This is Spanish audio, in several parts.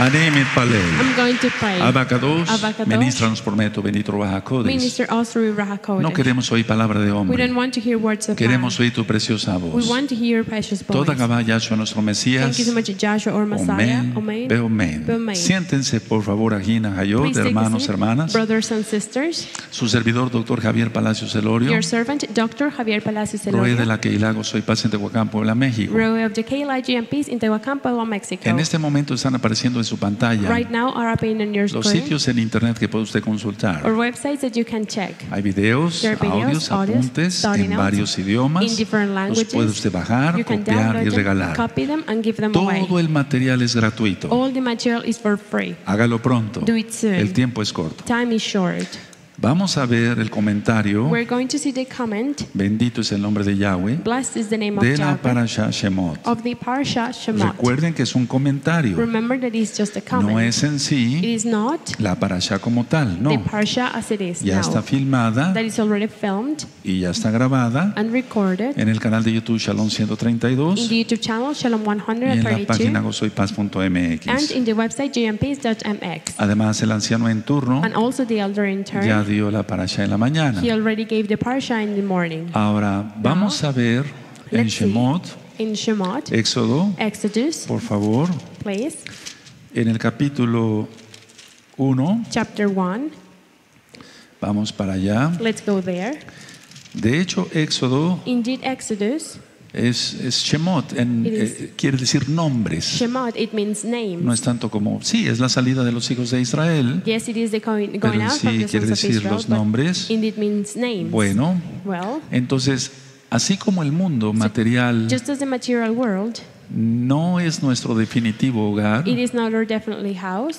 אני מתפלל. I'm going to pray. Abba Kadosh, Abba Kadosh, ministra-nos por meio do bendito Ruach HaKodesh. Minister us through Ruach HaKodesh. No queremos oír palabra de We hombre. don't want to hear words of man. Queremos oír tu preciosa We voz. want to hear your precious voice. Toda Gabá Yahshua, nuestro Mesías. Thank you so much, Joshua or Messiah. Amén. Amen. Amén. Amen. Siéntense, por favor, aquí en Hayot, Please take a hermanos, seat, hermanas. brothers and sisters. Su servidor, doctor Javier Palacios Elorio. Your servant, Dr. Javier Palacios Roe de Elorio. la Queilago, soy paciente de Tehuacán, Puebla, México. Roe of the Kayla GMPs in Tehuacán, Puebla, Mexico. En este momento están apareciendo en su pantalla Right now are appearing on your los screen sitios en internet que puede usted consultar. or websites that you can check. Hay videos, There are audios, videos, audios, apuntes starting en out varios idiomas. in different Los languages. puede usted bajar, You can copiar y download them, regalar. copy them, and give them away. Todo el material es gratuito. All the material is for free. Hágalo pronto. Do it soon. El tiempo es corto. Time is short. Vamos a ver el comentario. We're going to see the comment. Bendito es el nombre de Yahweh. Blessed is the name of De la Yahweh Parashá Shemot. of the Parsha Shemot. Recuerden que es un comentario. Remember that it's just a comment. No es en It sí is not la Parashá como tal. the No. Parsha as it is Ya now. está filmada That is already filmed y ya está grabada and recorded en el canal de YouTube Shalom in 132 the YouTube channel Shalom y en la 132 página and gozoypaz.mx. in the website gmps.mx. Además, el anciano en turno And also the elder in turn, ya dio la Parashá en la mañana. he already gave the Parsha in the morning. Ahora, vamos a ver en Let's see. Shemot, In Shemot, Éxodo, Exodus, por favor, please, en el capítulo 1, chapter 1. vamos para allá. Let's go there. De hecho, Éxodo Indeed, Exodus, es Shemot, quiere decir nombres. Shemot, it means names. No es tanto como, sí, es la salida de los hijos de Israel, Yes, it is the going pero en out from sí the quiere sons of decir Israel, los but nombres. indeed means names. Bueno, Well, entonces, así como el mundo material just as the material world, no es nuestro definitivo hogar, it is not our definitely house.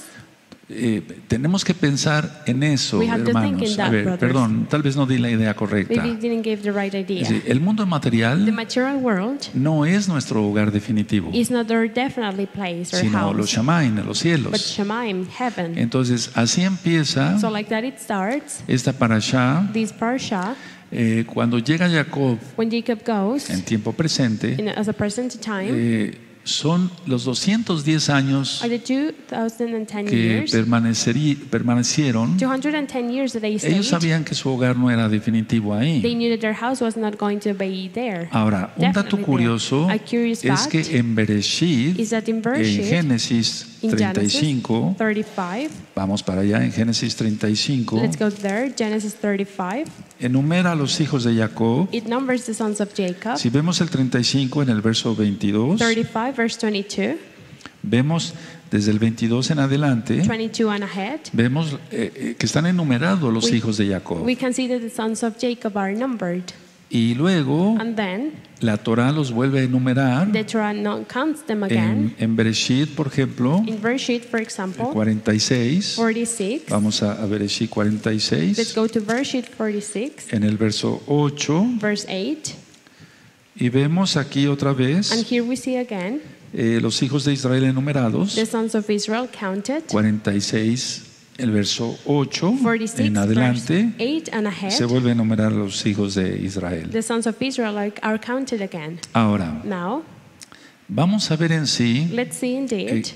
tenemos que pensar en eso, We have to think hermanos. in that, A ver, brothers. perdón, tal vez no di la idea Maybe correcta. it didn't give the right Es idea. decir, el mundo The material material world no es nuestro hogar definitivo, is not our definitely place or sino los house, Shamaim, los but cielos. Shemaim, heaven. Entonces, así empieza So like that it starts, esta parashá. this Parsha, Cuando llega Jacob when Jacob goes, en tiempo presente, as a present time, son los 210 años are the 2010 que years, permanecieron. 210 years that they stayed. Ellos sabían que su hogar no era definitivo They ahí. knew that their house was not going to be there. Ahora, un dato Definitely curioso there. A curious es fact que en Bereshit, is that in en Bereshit, Génesis in Genesis 35, 35, vamos para allá, en Génesis 35, let's go there, Genesis 35, enumera a los hijos de Jacob. it numbers the sons of Jacob. Si vemos el 35 en el verso 22, 35 verse 22, vemos desde el 22 en adelante, 22 and ahead, vemos que están enumerados los hijos de Jacob. we can see that the sons of Jacob are numbered. Y luego And then la Torah los vuelve a enumerar the Torah counts them again. en Bereshit, por ejemplo, In Bereshit, for example, 46. 46. Vamos a Bereshit Let's 46, go to Bereshit 46, en el verso 8, verse 8. y vemos aquí otra And vez here we see again los hijos de Israel enumerados, the sons of Israel counted. 46, el verso 8 46 en adelante, verse 8 and ahead. se vuelve a enumerar los hijos de Israel. The sons of Israel are counted again. Ahora, Now, vamos a ver en sí let's see indeed.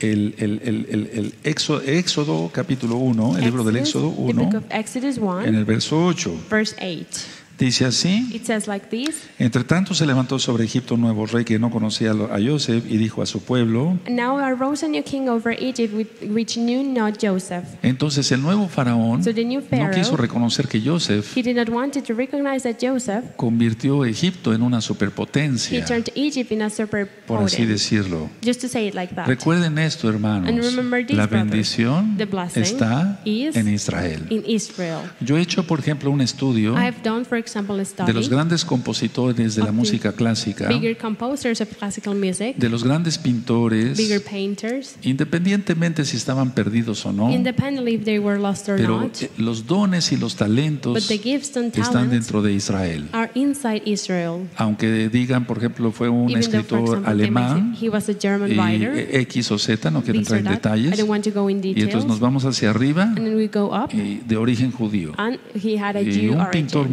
el Éxodo capítulo 1, el libro del Éxodo The book 1, of Exodus en 1, el verso 8. verse 8. Dice así: It says like this. entre tanto se levantó sobre Egipto un nuevo rey que no conocía a Joseph y dijo a su pueblo. Now arose a new king over Egypt, which knew not Joseph. Entonces el nuevo faraón So the new no Pharaoh, quiso reconocer que Joseph he did not want to recognize that Joseph, convirtió a Egipto en una he superpotencia, turned Egypt in a por así superpotent. decirlo. Just to say it like that. Recuerden esto, hermanos, And remember this, la brothers. bendición The blessing está is en Israel. in Israel. Yo he hecho, por ejemplo, un estudio I have done, for example, a de los study grandes compositores de la of the música clásica, bigger composers of classical music, de los grandes pintores, bigger painters, independientemente si estaban perdidos o no, independently if they were lost or pero not. los dones y los But talentos the gifts and están talents dentro de Israel. are inside Israel. Aunque digan, por ejemplo, fue un Even though, for escritor example, they may alemán say he was a German y writer, X o Z, no quiero this entrar or en that. I detalles, don't want to go in y entonces details. nos vamos hacia arriba And then we go up, de origen judío. and he had a Y Jew un pintor origin. muy famoso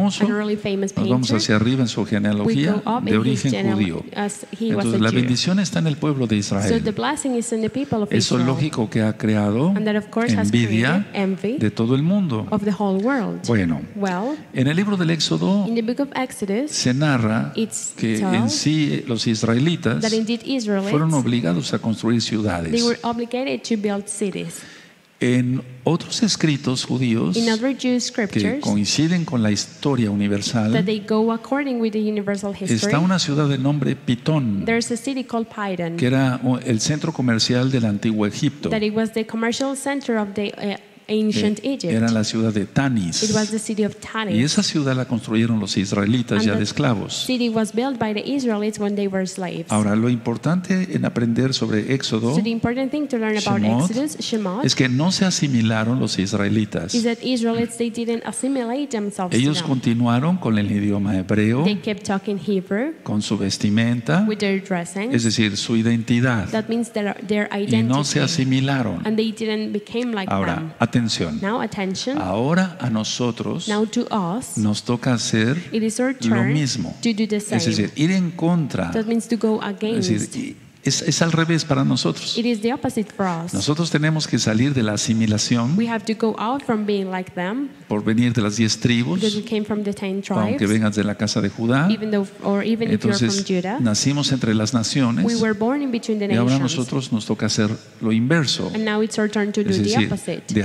famoso, and a really famous nos vamos painter. hacia arriba en su We genealogía go up de in his origen judío. as he was Entonces a la Jew. bendición está en el pueblo de So the Israel. blessing is in the people of Eso es Israel. lógico que ha creado And that of course has envidia created envy de todo el mundo. of the whole world. Bueno, Well, en el libro del Éxodo in the book of Exodus, se narra it's que en told sí los israelitas that indeed fueron Israelites, obligados a construir they ciudades. were obligated to build cities. En otros escritos judíos In other Jewish que scriptures, coinciden con la historia that universal, they go according with the universal history, está una ciudad de nombre Pitón, there's a city called Pidon, que era el centro comercial del antiguo Egipto. that it was the commercial center of the ancient Egypt. Era la ciudad de It Tanis. was the city of Y Tanis. esa ciudad la construyeron los israelitas And ya the de esclavos. city was built by the Israelites when they were slaves. Ahora, lo importante en aprender sobre Éxodo So the important thing to learn about Shemot, Exodus, Shemot, es que no se asimilaron los israelitas. is that Israelites, they didn't assimilate themselves to Ellos them. continuaron con el idioma hebreo, They kept talking Hebrew con su vestimenta, with their dressing. es decir, su identidad. That means their Y identity. no se asimilaron. And they didn't become like them. Ahora, atención. Now attention. Ahora a nosotros Now to us, nos toca hacer it is our lo turn mismo. to do the Es same. decir, ir en contra. That means to go Es against. decir, es al revés para nosotros. It is the opposite for us. Nosotros tenemos que salir de la asimilación We have to go out from being like them por venir de las 10 tribus, because we came from the 10 aunque tribes. vengas de la casa de Judá. Even if you're from Entonces, Judah, nacimos entre las naciones we were born in between the y ahora nations. nosotros nos toca hacer lo inverso. And now it's our turn to do Es the decir, opposite. de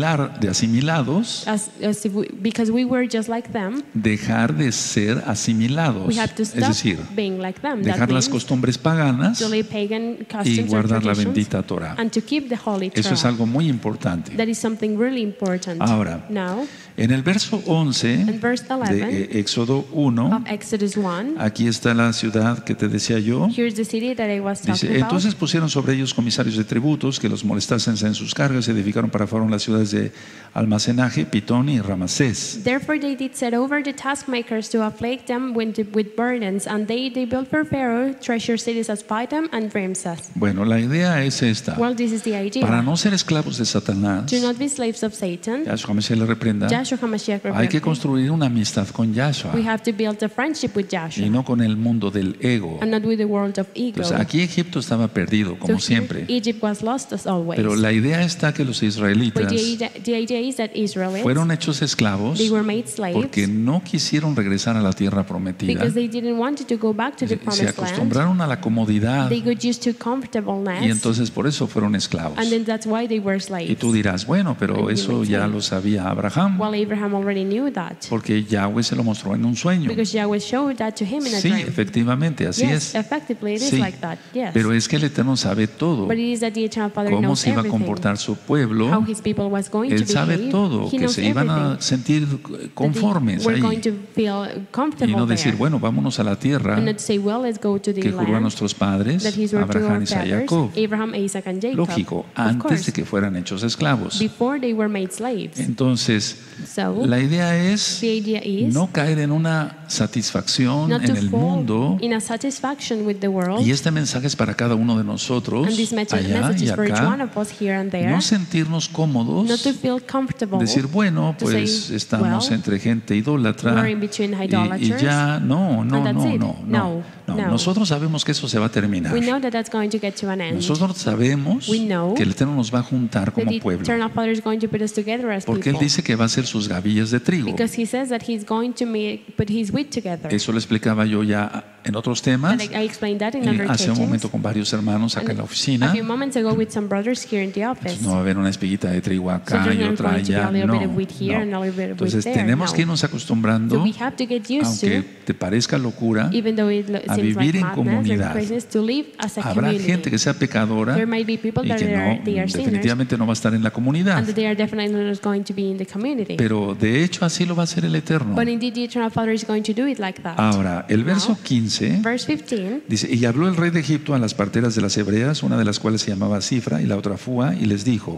asimilados, Because we were just like them, dejar de ser asimilados. we have to Es stop decir, being like them. That dejar las means costumbres paganas to leave pagan y customs or guardar la traditions bendita Torah. and to keep the holy Eso es Torah. algo muy importante. That is something really important. Ahora, Now, en el verso 11 in verse 11 de Éxodo 1, of Exodus 1, aquí está la ciudad que te decía yo. here's the city that I was talking Dice, about. entonces pusieron sobre ellos comisarios de tributos que los molestasen en sus cargas, edificaron para Faraón las ciudades de almacenaje, Pitón y Ramasés. Therefore they did set over the taskmakers to afflict them with burdens, and they built for Pharaoh treasure cities as Pithom and Ramses. Bueno, la idea es esta. Well, this is the idea. Para no ser esclavos de Satanás, Do not be slaves of Satan. Yahshua Mashiach le reprenda, Joshua HaMashiach hay que repented. construir una amistad con Yahshua We have to build a friendship with y Joshua no con el mundo del ego. and not with the world of ego. Entonces, aquí Egipto estaba perdido, como So here, siempre. Egypt was lost as always. Pero la idea está que los But israelitas the idea is that Israelites, fueron hechos esclavos they were made slaves porque no quisieron regresar a la tierra prometida. because they didn't want to go back to the Se promised land. acostumbraron a la comodidad They got used to comfortableness, y entonces por eso fueron esclavos. and then that's why they were slaves. Y tú dirás, bueno, pero And you eso may ya say, lo sabía Abraham, Well, Abraham already knew that porque Yahweh se lo mostró en un sueño. because Yahweh showed that to him in a Sí, dream. efectivamente, así Yes, es. effectively it is Sí, like that. Yes. pero es que el Eterno sabe todo, But it is that the Eternal Father cómo knows se iba a everything. comportar su How pueblo. his people was going Él to sabe behave. todo, He que knows se iban a everything. sentir That conformes they were going ahí to feel comfortable y no decir, there. bueno, vámonos a la tierra And not say, well, let's go to the que juró a land nuestros padres, that he swore to Abraham, our Isaac y fathers, Jacob. Abraham, Isaac, and Jacob. Lógico, Of antes course, de que fueran hechos esclavos. before they were made slaves. Entonces, So, la idea es the idea is no caer en una satisfacción not en to el fall mundo. in a satisfaction with the world. Y este mensaje es para cada uno de nosotros, And this message allá y is for each one acá. of us here and there. No sentirnos cómodos, Not to feel comfortable. decir, bueno, to pues say, estamos well, entre gente idólatra we're in between y idolaters. ya, no, And that's it. no. No. Nosotros sabemos que eso se va a terminar. We know that that's going to get to an end. Nosotros sabemos We know que el Eterno nos va a juntar that como the pueblo, Eternal Father is going to put us together as porque Él people. dice que va a ser sus gavillas de trigo. Because he says that he's going to put his wheat together. Eso lo explicaba yo ya en otros temas, And I explained that in other hace un teachings. momento con varios hermanos acá en la A oficina. few moments ago with some brothers here in the office. No va a haber una espiguita de trigo So acá there's y not otra going to be allá. a little No, bit of wheat here and a no. little bit of wheat Entonces there. tenemos No. que irnos acostumbrando, So we have to get used aunque to, te parezca locura, even though it a seems vivir like en madness comunidad. and craziness, to live as a Habrá community. gente que sea pecadora There might be people y that que they are sinners, definitivamente no va a estar en la comunidad. and that they are definitely not going to be in the community. Pero de hecho así lo va a hacer el Eterno. But indeed, the Eternal Father is going to do it like that. Ahora, el verso Now, 15 verse 15. dice, y habló el rey de Egipto a las parteras de las hebreas, una de las cuales se llamaba Cifra y la otra Fua, y les dijo,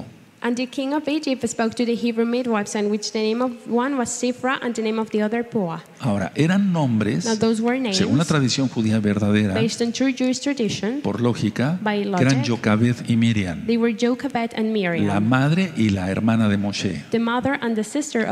And the king of Egypt spoke to the Hebrew midwives, and which the name of one was Shiphrah and the name of the other Puah. Ahora, eran nombres, Now those were names según la tradición judía verdadera, based on true Jewish tradition. por lógica, By que eran logic. Jocabed y Miriam, They were Jochebed and la Miriam, madre y la hermana de Moshe. the mother and the sister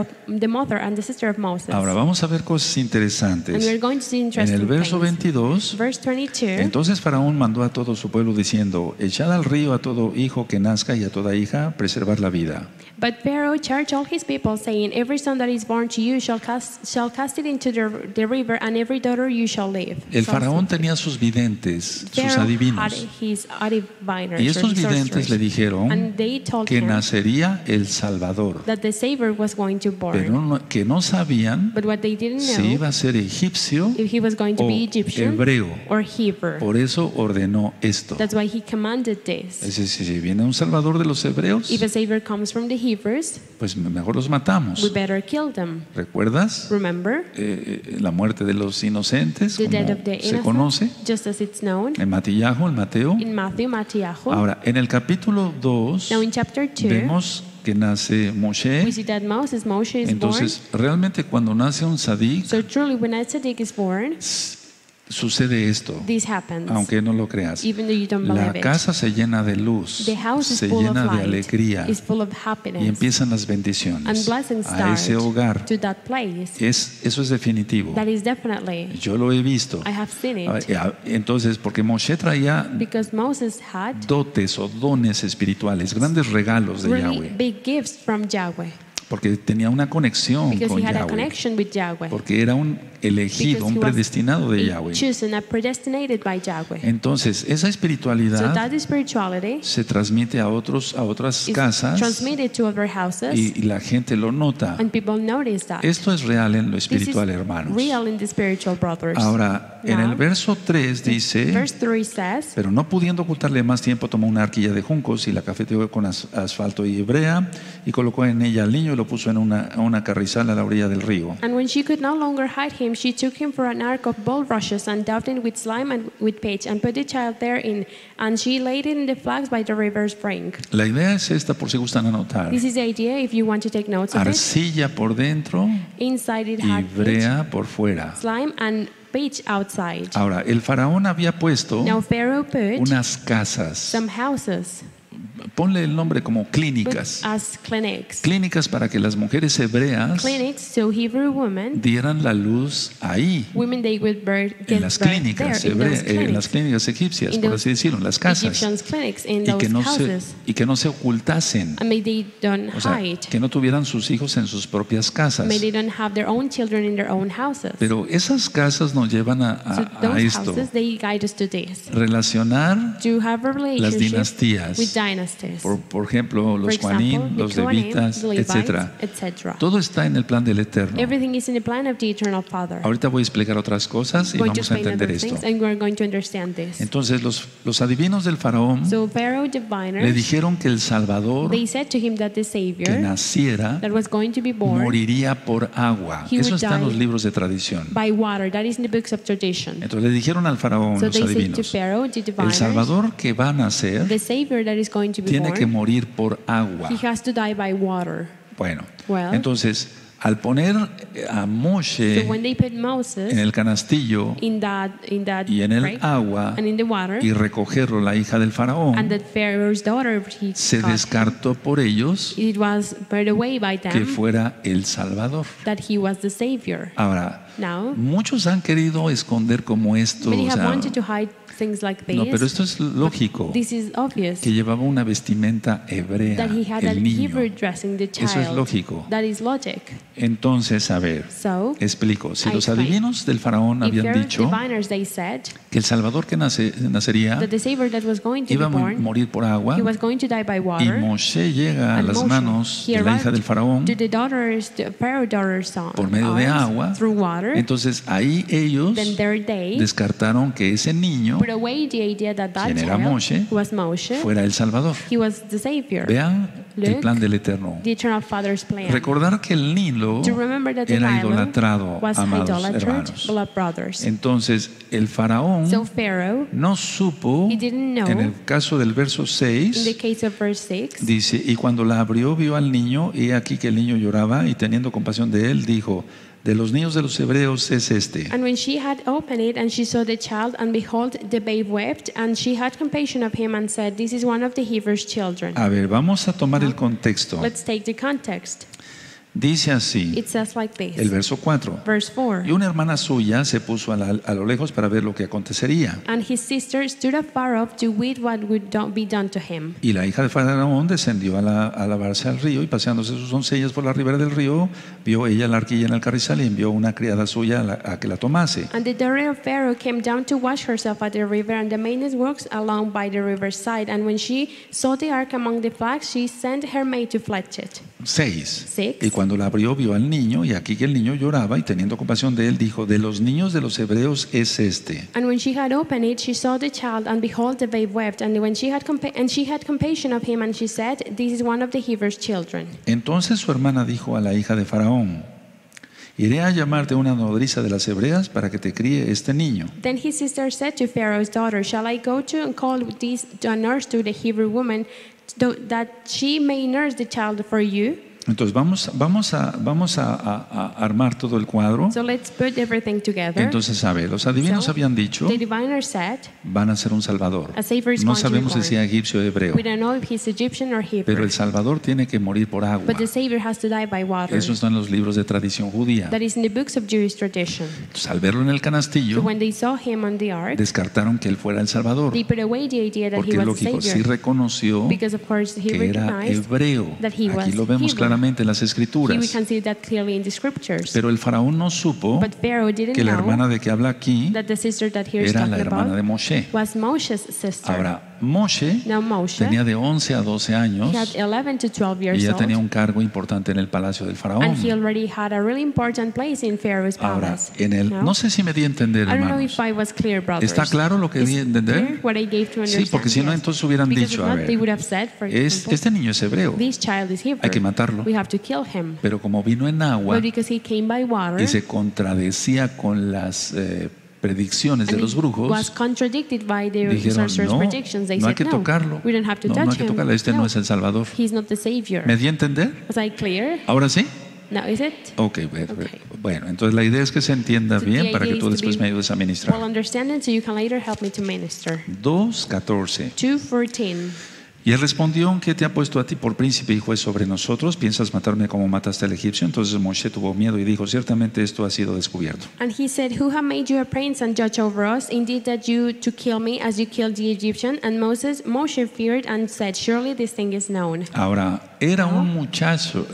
of Moses. Ahora vamos a ver cosas And interesantes. we're going to see En interesting el verso things. 22, Verse 22. entonces Faraón mandó a todo su pueblo diciendo: echad al río a todo hijo que nazca y a toda hija, preservar la vida. But Pharaoh charged all his people, saying, every son that is born to you shall cast it into the river, and every daughter you shall live. El faraón tenía sus videntes, sus Pharaoh had adivinos. his diviners, Y or estos his videntes le sorcerers, dijeron and they told que him nacería el Salvador, that the Savior was going to born. pero que no sabían But what they didn't si know, iba a ser egipcio if he was going to o be Egyptian hebreo. or Hebrew. Por eso ordenó esto. That's why he commanded this. Es decir, si viene un Salvador de los hebreos, If a Savior comes from the Hebrews, pues mejor los we matamos. better kill them. ¿Recuerdas Remember? la muerte de los inocentes, The death como of the se innocent, conoce? just as it's known En Matillahu, en Mateo. in Matthew. Ahora, en el capítulo 2 Now in chapter 2, vemos que nace Moshe. we see that Moshe is born. Entonces, realmente cuando nace un sadik, So truly, when Tzaddik is born, sucede esto, this happens. aunque no lo creas. Even though you don't La believe it. casa se llena de luz, The house is se full of llena de light, alegría is full of y happiness, empiezan las and bendiciones blessings a start ese hogar. to that place. Eso es definitivo. That is definitely, Yo lo he visto. I have seen it. Entonces, porque Moshe traía Because Moses had dotes o dones espirituales, grandes regalos de really Yahweh, big gifts from Yahweh. porque tenía una conexión Because con he had a Yahweh, connection with Yahweh. porque era un elegido, Because un he was predestinado de Yahweh. chosen and predestinated by Yahweh. Entonces, esa So espiritualidad that spirituality se transmite a otras is casas transmitted to other houses, y la gente lo nota. and people notice that. Esto es real en lo This is espiritual, hermanos. real in the spiritual, brothers. Ahora, en Now, el verso 3 dice: Verse 3 says, pero no pudiendo ocultarle más tiempo, tomó una arquilla de juncos y la cafeteó con asfalto y hebrea y colocó en ella al niño y lo puso en una carrizal a la orilla del río. and when she could no longer hide him, she took him for an ark of bulrushes and daubed it with slime and with pitch, and put the child therein, and she laid it in the flags by the river's brink. La idea es esta, por si gustan anotar: This is the idea if you want to take notes of it. arcilla por dentro Inside it y had pitch, brea por fuera. slime, and pitch outside. Ahora, el faraón había puesto Now Pharaoh put unas casas, some houses ponle el nombre como but clínicas, as clinics. clínicas para que las mujeres hebreas Clinics, so Hebrew women, dieran la luz ahí, women they would en get las birth clínicas, there, in those en las clinics, clínicas egipcias, in por those así decirlo, en las casas, Egyptians clinics, in y those que houses. no se ocultasen, And may they don't o sea, hide. que no tuvieran sus hijos en sus propias casas. May they don't have their own children in their own houses. Pero esas casas nos llevan So a those esto, houses, they guide us to this. relacionar, To have a las relationship dinastías. with dynasties. por ejemplo, For los example, Juanim, the los Kohanim, levitas, the Levites, etcétera. etc. Todo está en el plan del Eterno. Everything is in the plan of the Eternal Father. Ahorita voy a explicar otras cosas y Going to vamos a explain entender other esto. things, and we're going to understand this. Entonces, los adivinos del faraón So Pharaoh le diviners, dijeron que el Salvador they said to him that the que Savior naciera that was going to be born moriría por agua. He Eso would está en die los libros de tradición. by water. That is in the books of tradition. Entonces le dijeron al faraón, So los they said to adivinos: Pharaoh, the el diviners, Salvador que va a nacer the Savior that is going to be tiene que born, morir por agua. he has to die by water. Bueno, Well, entonces al poner a So Moshe when they put Moses en el canastillo in that y en el right, agua and in the water, y recogerlo la hija del and faraón, that Pharaoh's daughter he se got, descartó por ellos it was put away by que them fuera el Salvador. that he was the Savior. Ahora, Now, muchos han querido esconder como esto, many o have sea, wanted to hide things like this. no, pero esto es lógico, This is obvious que llevaba una vestimenta hebrea, that he had that el niño. Hebrew dressing the child. Eso es lógico. That is logic. Entonces, a ver, So, explico. Si I los explain. adivinos del faraón if habían your dicho diviners, they said que el Salvador que nacería that the Savior that was going to iba a be born, morir por agua, he was going to die by y water, Moshe llega a and las Moshe, manos he de la hija arrived del faraón to the Pharaoh daughter's son, por medio de agua. through water. Entonces ahí ellos Then there they descartaron que ese niño put away the idea that that ¿quién era child Moshe? was Moshe. fuera el Salvador. He was the Savior. Vean el Look, plan del Eterno. the eternal Father's plan. Recordar que el Nilo To remember that the era Nile idolatrado, was amados idolatred, hermanos. beloved brothers. Entonces, el faraón So Pharaoh, no supo, he didn't know. en el caso del verso in the 6, case of verse 6, dice, y cuando la abrió, vio al niño, y aquí que el niño lloraba, y teniendo compasión de él, dijo, de los niños de los hebreos es este. and when she had opened it, and she saw the child, and behold, the babe wept, and she had compassion of him, and said, this is one of the Hebrews' children. A ver, vamos a tomar el contexto. Let's take the context. Dice así, It says like el this. verso 4. Verse 4. Y una hermana suya se puso a lo lejos para ver lo que acontecería. And his sister stood afar off to wait what would be done to him. Y la hija de Faraón descendió a lavarse al río, y paseándose sus doncellas por la ribera del río, vio ella la arquilla en el carrizal y envió una criada suya a que la tomase. And the daughter of Pharaoh came down to wash herself at the river, and the maiden walks along by the river's side. And when she saw the ark among the flags, she sent her maid to fetch it. 6. 6. Y cuando la abrió, vio al niño, y aquí que el niño lloraba, y teniendo compasión de él, dijo, de los niños de los hebreos es este. And when she had opened it, she saw the child, and behold, the babe wept. And when she had compassion of him, and she said, this is one of the Hebrews' children. Entonces su hermana dijo a la hija de Faraón, iré a llamarte una nodriza de las hebreas para que te críe este niño. Then his sister said to Pharaoh's daughter, shall I go to and call this nurse to the Hebrew woman, that she may nurse the child for you? Entonces vamos a armar todo el cuadro. So let's put everything together. Entonces, a ver, los adivinos So, habían dicho, the diviner said, van a ser un salvador. a Savior is No going to be sabemos si born. sea egipcio o hebreo, We don't know if he's Egyptian or Hebrew. pero el salvador tiene que morir por agua. But the Savior has to die by water. Eso está en los libros de tradición judía. That is in the books of Jewish tradition. Entonces, al verlo en el So canastillo, when they saw him on the ark, descartaron que él fuera el salvador, they put away the idea that porque he es was a lógico, sí Savior. reconoció Because of course he que era recognized hebreo. that he was Aquí lo vemos Hebrew. claramente en las We escrituras. can see that clearly in the scriptures. Pero el faraón no supo But Pharaoh didn't que la know hermana de que habla aquí that the sister that he is era la talking hermana de about Moshe. was Moshe's sister. Ahora, Moshe Now Moshe, tenía de 11 a 12 años he had 11 to 12 y years ya old, tenía un cargo importante en el palacio del faraón. and he already had a really important place in Pharaoh's Ahora, palace. no sé si me di a entender, I don't know hermanos. if I was clear, brothers. ¿Está claro lo que Is di a entender? clear what I gave to Sí, understand? porque si no, Yes. entonces hubieran Because dicho, if a not, they ver, would have said, for example, este niño es hebreo, this child is Hebrew. hay que matarlo. We have to kill him. Pero como vino en agua But because he came by water, y se contradecía con las predicciones de and los it was brujos, contradicted by the dijeron, sorcerer's no, predictions, they no hay said, que tocarlo. we don't have to No, touch no hay que him. tocarlo, este no es el Salvador. He's not the Savior. ¿Me di a entender? Was I clear? ¿Ahora sí? Now is it? Ok, bueno, entonces la idea es que se entienda So bien the para idea que is tú to después be me ayudes a ministrar. well understanding, so you can later help me to minister. 2:14. 2:14. Y él respondió, ¿qué te ha puesto a ti por príncipe y juez sobre nosotros? ¿Piensas matarme como mataste al egipcio? Entonces Moshe tuvo miedo y dijo, ciertamente esto ha sido descubierto. And he said, who have made you a prince and judge over us? Indeed that you to kill me as you killed the Egyptian. And Moshe feared and said, surely this thing is known. Ahora, era un muchacho,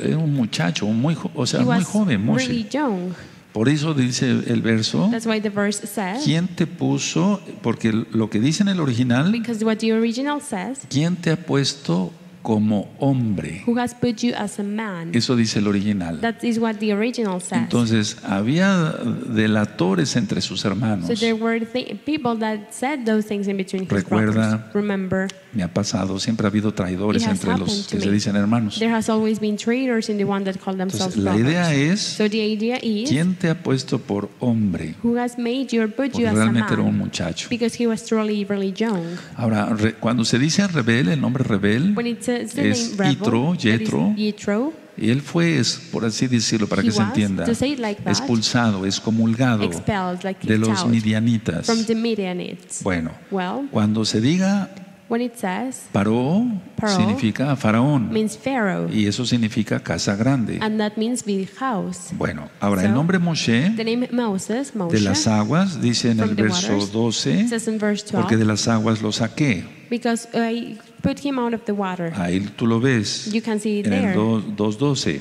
muy He muy was joven, Moshe. really young. Por eso dice el verso, That's why the verse says, ¿quién te puso? Porque lo que dice en el original, because what the original says, ¿quién te ha puesto como hombre? who has put you as a man. Eso dice el original. That is what the original says. Entonces, había delatores entre sus hermanos. So there were people that said those things in between his Recuerda, brothers. Remember, Me ha pasado, siempre ha habido traidores It has entre los happened to que se me. dicen hermanos. there has always been traitors in the one that call themselves Entonces, la brothers. idea es, So the idea is, ¿quién te ha puesto por hombre? who has made you or put Porque you as a realmente era un man? muchacho. Because he was truly really young. Ahora, cuando se dice rebel, el nombre rebel, When it says the es name Rebel, Yitro, that is Jethro. Jethro, y él fue, por así decirlo, para He que se was, entienda, to say it like that, expulsado, excomulgado expelled, like de kicked los out midianitas. from the Midianites. Bueno, Well, cuando se diga when it says paró, Paró significa faraón. means Pharaoh, Y eso significa casa grande. and that means big house. Bueno, ahora So, el nombre Moshe, The name Moses, de las Moshe, aguas, dice en from el the verso waters, 12, says in verse porque 12, de las aguas lo saqué. because I put him out of the water. Ahí tú lo ves You can see it en el there. 2:12.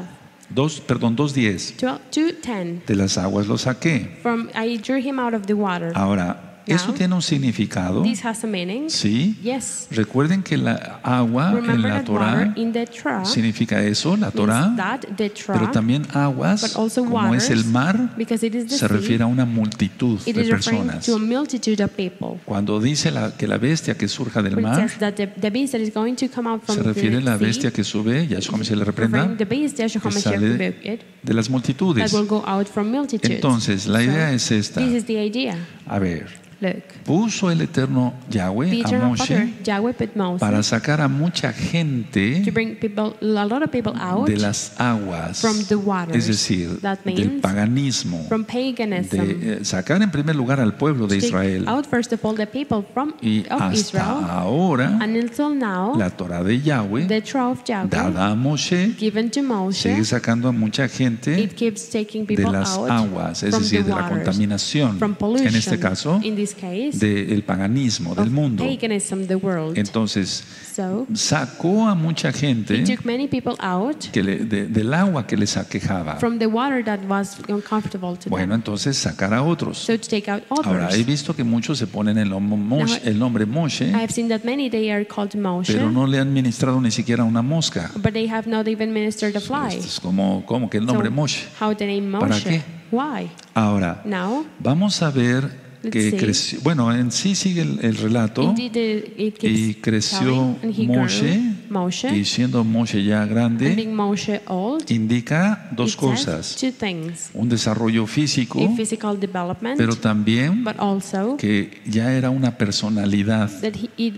2:12, Perdón, 2:10. 2:10. De las aguas lo saqué. I drew him out of the water. Ahora, ¿eso tiene un significado? This has a meaning. Sí. Yes. Recuerden que la agua en Remember la that Torah water in the Torah significa eso, la means Torah, that, the pero Torah, también aguas, but also como es el waters, mar, because it is the se sea, refiere a una multitud it de is referring personas. to a multitude of people. Cuando dice que la bestia que surja del When it mar, says that the beast that is going to come out from se refiere a la the sea, bestia que sube, Yahshua Mesías le reprenda, referring the beast, Yahshua que HaMashiach sale rebuked it, de las that multitudes. will go out from multitudes. Entonces, la idea es So, esta. this is the idea. A ver, Look, puso el Eterno the Yahweh a eternal Father, Moshe Yahweh put Moses para sacar a mucha to gente bring people, a lot of people out de las aguas, from the waters. es decir, That del means paganismo, from paganism. de sacar en primer lugar al pueblo de To take Israel. out first of all the people Y of hasta Israel, ahora, and until now, la Torah de Yahweh, the Torah of Yahweh dada a Moshe, given to Moshe, sigue sacando a mucha gente it keeps taking de people las out aguas, es from decir, the de la waters, contaminación, from pollution, en este caso, in this case, del paganismo, del of mundo. paganism, the world. Entonces, So sacó a mucha he gente took many people out del agua que les aquejaba. from the water that was uncomfortable to Bueno, them. entonces sacar a otros. So to take out Ahora, he others. visto que muchos se ponen el nombre Moshe, I have seen that many they are called Moshe, pero no le han ministrado ni siquiera una mosca. but they have not even ministered a fly. Esto es como que el nombre So, Moshe. how the name ¿Para Moshe? qué? Why? Ahora, Now, vamos a ver que Let's see. creció. Bueno, en sí sigue el relato. indeed, it keeps Y creció telling, and he Moshe, grew, Moshe, y siendo Moshe ya and grande, being Moshe old, indica dos it says cosas. two things: Un desarrollo físico, a physical development, pero también but also que ya era una personalidad, that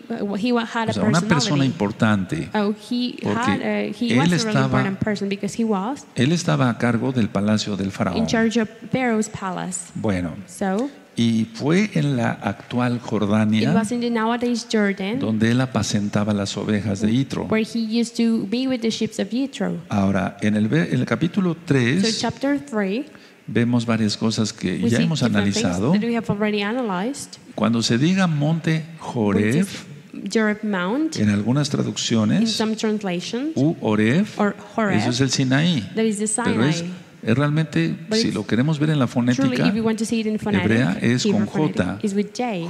he had o a sea, una persona personality. importante. Oh, he Porque he was él a really estaba- important person because he was Él estaba a cargo del palacio del in faraón. charge of Pharaoh's palace. Bueno, So y fue en la actual it Jordania was in the nowadays Jordan donde él apacentaba las ovejas de Yitro. where he used to be with the ships of Jethro. Ahora, en el capítulo So 3 chapter 3, vemos varias cosas que we ya see hemos different things analizado. that we have already analyzed. Cuando se diga monte Joreb, Joreb Mount, en algunas in traducciones, some translations, u Oreb, or Horeb, eso es el Sinaí. that is the Pero es Sinai. realmente, But si it's lo queremos ver en la Truly, fonética, if you want to see it in phonetic, hebrea es Hebrew con J. phonetic is with J.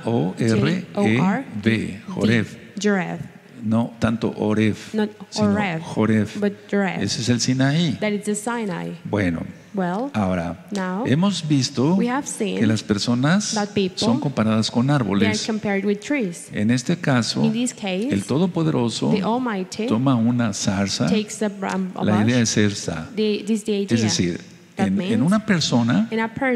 J-O-R-E-B, Joreb. Joreb, No tanto Oreb, not sino Oreb, Joreb. but Joreb. Ese es el Sinaí. That is the Sinai. Bueno, Well, ahora, now hemos visto we have seen que las personas that people, son comparadas con they are árboles. compared with trees. En este caso, In this case, el Todopoderoso the Almighty toma una zarza. takes a La idea bush. es esta. This is the idea. Es decir, That en means una persona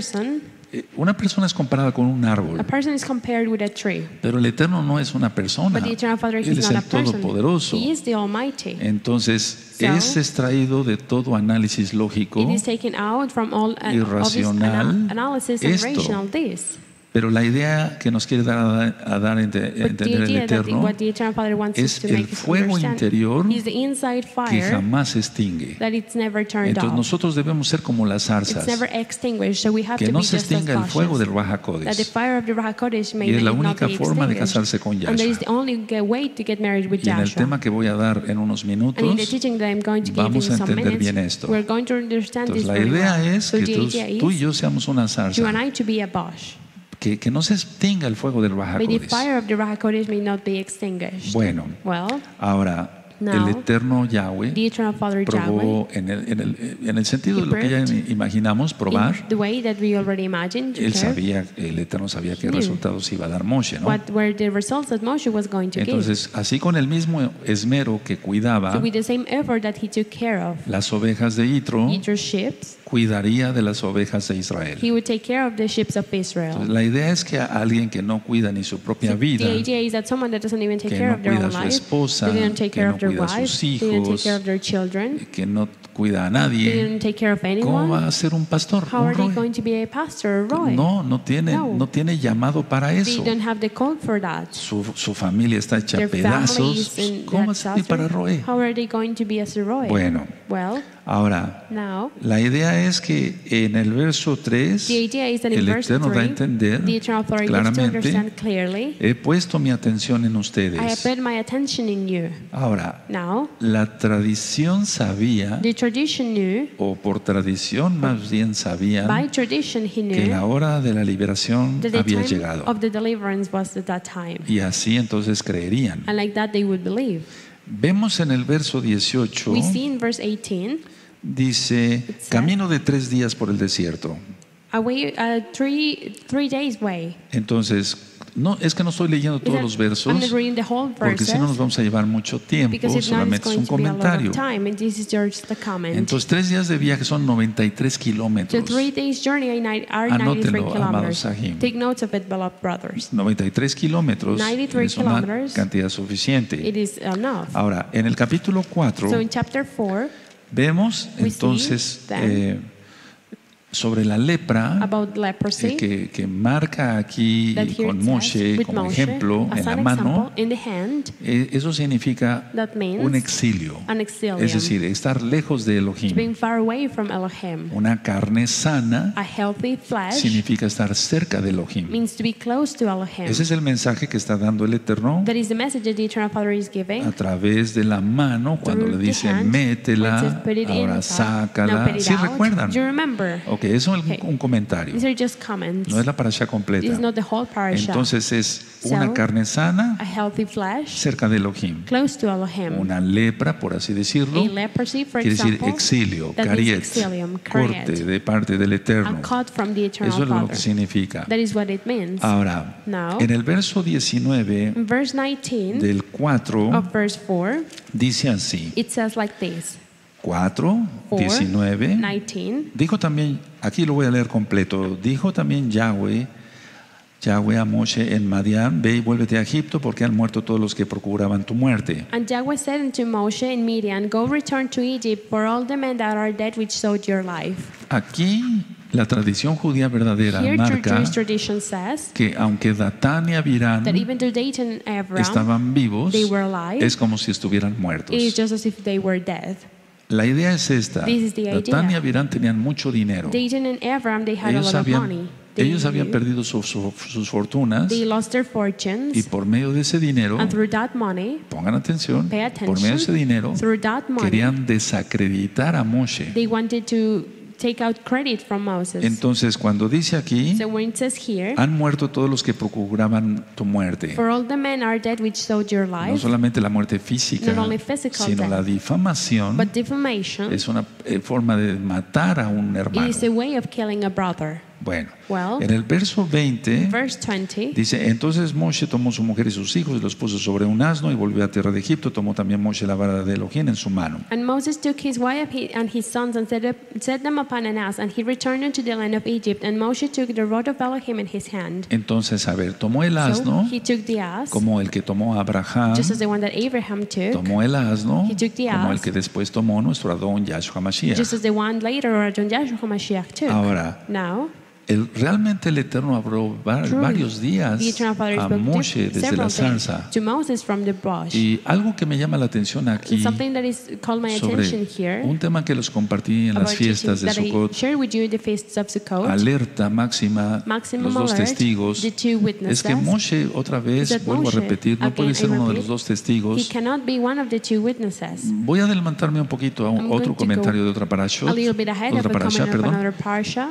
es comparada con un a árbol, person is compared with a tree. pero el Eterno no es una persona. But the Eternal Father Él is es not a el person. Todopoderoso. He is the Almighty. Entonces, So, es extraído de todo análisis lógico, It is taken out from all irracional analysis and esto. rational this. pero la idea que nos quiere dar a But the entender el idea that Eterno what the Eternal Father wants us es to el make us fuego understand interior is the inside que fire jamás se extingue. that it's never turned Entonces off. nosotros debemos ser como las It's zarzas, never extinguished, so we have que to no be se just as extinga el fuego del cautious. Ruach That the HaKodesh. fire of the Ruach HaKodesh may Y es la not única be forma de extinguished. casarse con And that is Yahshua. the only way to get married with Y en el Yahshua. tema que voy a dar en unos And in the minutos, teaching that I'm going to give in vamos a some entender minutes, bien esto. we're going to understand Entonces this la very idea well. es So que the idea tú y is yo seamos una you and zarza, I to be a bush. que no se extinga el fuego del Ruach But the HaKodesh. fire of the Ruach HaKodesh may not be extinguished. Bueno, Well, ahora, Now, el eterno Yahweh the Eternal Father Yahweh, probó en el sentido de lo que ya imaginamos, in probar. the way that we already imagined, El Eterno sabía qué He knew resultados iba a dar Moshe, ¿no? what were the results that Moshe was going to give. Entonces, así con el mismo esmero que cuidaba So with the same effort that he took care of las ovejas de Yitro, Yitro ships, cuidaría de las ovejas de Israel. he would take care of the ships of Israel. Entonces, la idea es que alguien que no cuida ni su propia So vida, the idea is that someone that doesn't even take que care no of their cuida own a su life, esposa, they didn't take que care no of their cuida a wives, sus they didn't take hijos, care of their children, que no cuida a they nadie, didn't take care of ¿cómo anyone. va a ser un pastor? How Un are they roe? going to be a pastor, Roy? No tiene llamado para They eso. don't have the call for that. Su familia está hecha a Their family pedazos. is in ¿Cómo va a that servir para disaster. Roe? How are they going to be as a Roy? Bueno, Well, Ahora, Now, la idea es que en el verso 3, the idea is that in el verse Eterno da a 3, entender the eternal authority gives to claramente, understand clearly, he puesto mi atención en I have ustedes. put my attention in you. Ahora, Now, la tradición sabía, the tradition knew, o por tradición más bien by sabían, tradition he que la knew, hora de la liberación that the había time llegado. of the deliverance was at that time. Y así entonces creerían. And like that they would believe. Vemos en el verso 18, We see in verse 18, dice, says- camino de 3 días por el desierto. three days way. Entonces, no, es que no estoy leyendo Is todos that los I'm versos, not reading the whole porque si no nos verses, vamos a llevar mucho tiempo, because if not, it's solamente es going un to be a lot comentario. of time, and this is just a comment. Entonces, 3 días de viaje son 93 The kilómetros. 3 days journey are Anótenlo, 93 amados kilometers. Sahim. Take notes of it, beloved brothers. 93 kilómetros 93 es una kilometers. cantidad suficiente. It is enough. Ahora, en el capítulo 4 So in chapter 4, vemos we entonces see then sobre la lepra about leprosy, que marca aquí that here con it says, Moshe with como Moshe, ejemplo as en la an mano. example, in the hand, Eso significa that means un exilio, an exilium, es decir, estar lejos de Elohim. being far away from Elohim. Una carne sana A healthy flesh significa estar cerca de Elohim. means to be close to Elohim. Ese es el mensaje que está dando el Eterno That is the message that the Eternal Father is giving. a través de la mano cuando le Through the dice hand, when it says, métela, put it in, ahora now sácala. put it ¿Sí out. recuerdan? Do you remember? Ok, eso es Okay. un comentario. These are just comments. No es la parasha This completa. is not the whole parasha. Entonces es una So, carne sana a healthy flesh, cerca de Elohim. close to Elohim. Una lepra, por así decirlo, A leprosy, for quiere decir example, exilio, that means cariet, exilium, corte cariet, de parte del a Eterno. cut from the Eternal Eso es lo Father. que significa. That is what it means. Ahora, Now, en el verso 19 in verse 19 del 4 of verse 4, dice así, it says like this. 4, 4, 19. 19. Dijo también, aquí lo voy a leer completo, dijo también Yahweh a Moshe en Madián, ve y vuélvete a Egipto porque han muerto todos los que procuraban tu muerte. And Yahweh said unto Moshe in Midian, Go return to Egypt, for all the men that are dead which sought your life. Aquí la tradición judía verdadera Here, marca Jewish tradition says que aunque Datán y Abirán that even though Dayton and Abraham, estaban vivos, they were alive, es como si estuvieran muertos. it is just as if they were dead. La idea es esta. This is the Datán y idea. Abirán tenían mucho dinero. Dayton and Abraham, they had a lot of money. Ellos habían perdido sus fortunas They lost their y fortunes, por medio de ese dinero, and through that money, pongan atención, pay por medio de ese attention, dinero through that money, querían desacreditar a Moshe. they wanted to take out credit from Moses. Entonces, cuando dice aquí, So when it says here, han muerto todos los que procuraban tu muerte. for all the men are dead which sought your No life, solamente la muerte física, not only physical sino death, la difamación but defamation es una forma de matar a un hermano. is a way of killing a brother. Bueno, Well, en el verso 20 verse 20, dice, entonces Moshe tomó su mujer y sus hijos y los puso sobre un asno y volvió a tierra de Egipto. Tomó también Moshe la vara de Elohim en su mano. and Moses took his wife and his sons and set them upon an ass, and he returned unto the land of Egypt. And Moshe took the rod of Elohim in his hand. Entonces, a ver, tomó el So asno he took the ass, como el que tomó Abraham, just as the one that Abraham took, tomó el asno He took the como el ass. que después tomó nuestro Adón Yahshua Mashiach. just as the one later or John Yahshua HaMashiach took. Ahora, Now, realmente el Eterno habló truly, varios días the Eternal Father a spoke Moshe desde several la days zarza. to Moses from the bush. Y algo que me llama la atención aquí And something that is called my attention sobre here un tema que los compartí en las about fiestas teaching de that I Sukkot, shared with you the feasts of Sukkot, alerta máxima, maximum los dos alert, testigos, the two witnesses, es que Moshe, otra is vez, that vuelvo a Moshe, repetir, no again, puede ser I uno de repeat, los dos he testigos. cannot be one of the two witnesses. Voy a adelantarme un poquito a I'm going otro to comentario go de otra parasha, A little bit ahead of otra a parasha, comment of perdón. another parsha.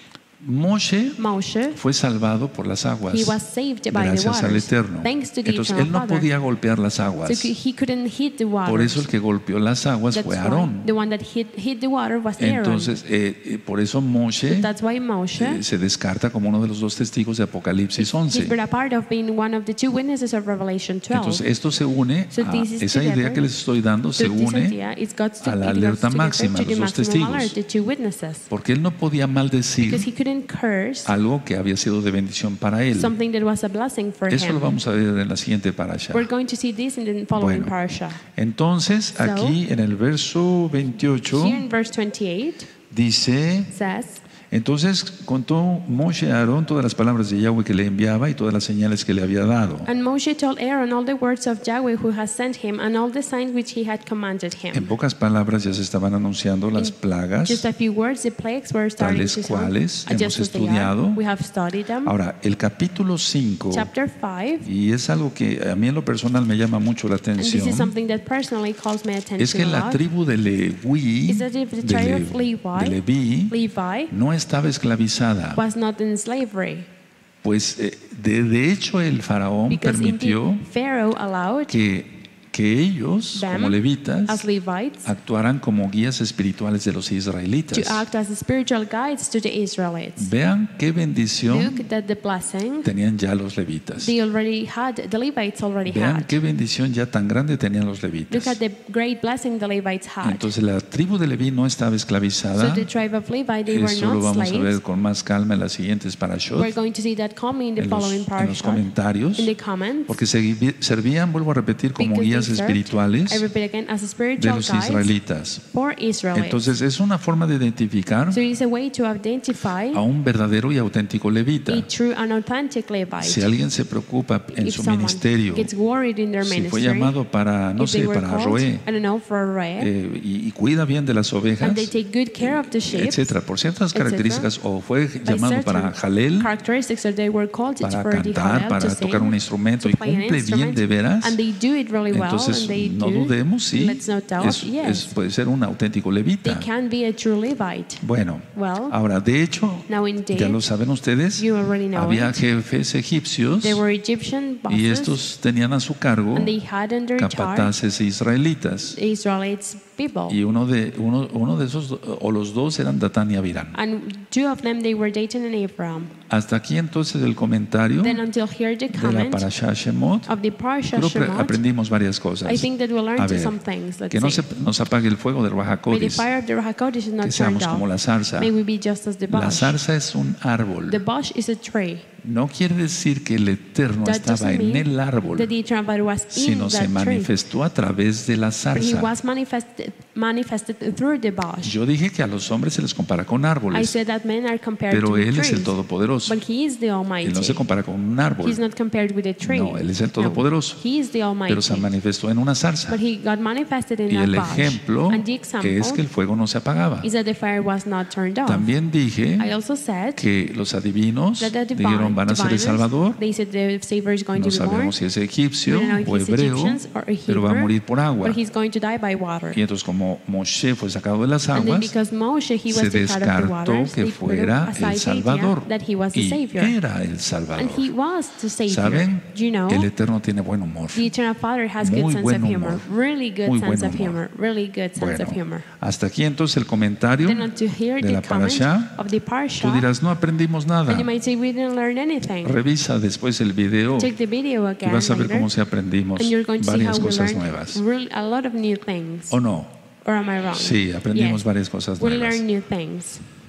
Moshe Moshe, fue salvado por las aguas he was saved by the gracias al waters, Eterno. thanks to the Entonces Eternal él no Father. podía golpear las So aguas. he couldn't hit the waters. Por eso el que golpeó las aguas That's fue why Aarón. the one that hit the water was Aaron. Entonces, por eso Moshe That's why Moshe se descarta como uno de los dos testigos de Apocalipsis he's 11. been a part of being one of the two witnesses of Revelation 12. Entonces, esto se une So a this is esa idea together. que les estoy dando, So se this une idea is God's a la it goes alerta together máxima, to los the dos maximum testigos. alert, the two witnesses. Porque él no podía maldecir Because he couldn't curse algo que había sido de bendición para él. something that was a blessing for Eso lo him. vamos a ver en la siguiente parasha. We're going to see this in the following Bueno. parasha. Entonces, aquí en el verso 28 Here in verse 28 dice, says, Entonces contó Moshe a Aarón todas las palabras de Yahweh que le enviaba y todas las señales que le había dado. And Moshe told Aaron all the words of Yahweh who has sent him and all the signs which he had commanded En him. pocas palabras ya se estaban anunciando las plagas, Just a few words, the plagues were starting tales to sound. cuales hemos Just as they are. estudiado. We have studied them. Ahora, el capítulo 5, Chapter 5, y es algo que a mí en lo personal me llama mucho la and this is atención, something that personally calls my attention es que a la lot, tribu de Leví, is that if the tribe of de Leví Levi no estaba esclavizada. was not in slavery. Pues de hecho el faraón Because permitió indeed Pharaoh allowed que ellos, them, como levitas, as Levites, actuaran como guías espirituales de los israelitas. to act as spiritual guides to the Israelites. Vean qué bendición Look that the blessing tenían ya los levitas. the Levites already Vean had. qué bendición ya tan grande tenían los Look levitas. at the great blessing the Levites had. Entonces la tribu de Leví no estaba So esclavizada. the tribe of Levi, they were Eso lo not vamos a slaves. ver con más calma en las siguientes parashot, We're going to see that coming in the en following los parasha, comentarios, in the comments, porque servían, vuelvo a repetir, como because guías they served, espirituales I repeat again, as de spiritual los guides israelitas. for Israelites. Entonces es una forma de identificar So it is a way to identify a un verdadero y auténtico levita. a true and authentic Levite. Si alguien se preocupa en If su someone ministerio, gets worried in their si ministry, fue llamado para, no if they sé, were para called, roé, I don't know, for a roe, y cuida bien de las ovejas, and they take good care of the sheep, etcétera, por ciertas etcétera, características, o fue by llamado para certain jalel, characteristics that they were called para for the cantar, Hallel, para to tocar sing, un instrumento, to y play an cumple bien instrument, de veras, and they do it really well, entonces and they no do. dudemos, sí, Let's not doubt, yes. puede ser un auténtico They levita. can be a true Levite. Bueno, Well, ahora de hecho, now ya indeed, lo saben ustedes, you already know había it. jefes egipcios There were Egyptian y bosses, estos tenían a su cargo and they had under charge capataces israelitas. the Israelites people. Y uno de esos, o los dos, eran Datán y Abirán. And two of them, they were Dathan and Abraham. Hasta aquí entonces el comentario Then until here, the de la comment Parashá Shemot. of the Parsha Creo que Shemot, aprendimos varias cosas. I think that we'll A learn ver, some things. Let's que no say. se nos apague el fuego del May the Rahakodis, fire of the Rahakodesh is not que turned seamos como la off. zarza. May we be just as the La bush. zarza es un árbol. The bush is a tree. No quiere decir que el Eterno That estaba doesn't en mean el árbol, that the eternal body was in sino se that tree. manifestó a través de la But he zarza. was manifested through the bush. Yo dije que a los hombres se les compara con I árboles, said that men are compared pero to Él es trees. el Todopoderoso. But he is the Él Almighty. no se compara con un árbol, He's not compared with a tree. no, Él es el Todopoderoso, He is the Almighty. pero se manifestó en una zarza. But he got manifested in Y that el bush. ejemplo And the example es que el fuego no se apagaba. is that the fire was not turned off. También dije I also said que los adivinos that the dijeron van a ser el diviners, Salvador. they said the Savior is going No to be born. sabemos si es egipcio We don't know if o he's hebreo, Egyptians or a pero va a Hebrew, morir por agua. but he's going to die by water. Y entonces como Moshe fue sacado de las And then aguas, because Moshe, he se was taken out of the descartó waters, que they put fuera aside el the Salvador. idea that he was the Y Savior. era el And Salvador. he was the Savior. ¿Saben? Do you know? El Eterno tiene buen humor. The Eternal Father has Muy good sense buen of humor. humor. Really good Muy sense buen of humor. humor. Really good sense Bueno, of humor. hasta aquí entonces el comentario Then to hear de the la comment parashá. of the Parsha, Tú dirás, no aprendimos nada. and you might say we didn't learn anything. Revisa después el video Take the video y again vas a ver later, cómo se aprendimos and you're going to see how varias we cosas learned nuevas. a lot of new things. ¿O no? Or am I wrong? Sí, aprendimos Yes. varias cosas We nuevas. learn new things.